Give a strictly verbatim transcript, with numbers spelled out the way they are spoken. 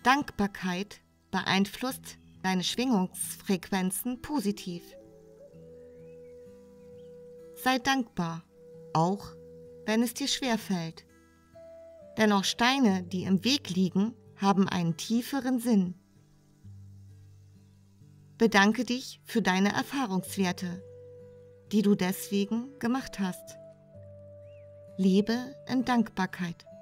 Dankbarkeit beeinflusst deine Schwingungsfrequenzen positiv. Sei dankbar, auch wenn es dir schwerfällt. Denn auch Steine, die im Weg liegen, haben einen tieferen Sinn. Bedanke dich für deine Erfahrungswerte, die du deswegen gemacht hast. Lebe in Dankbarkeit.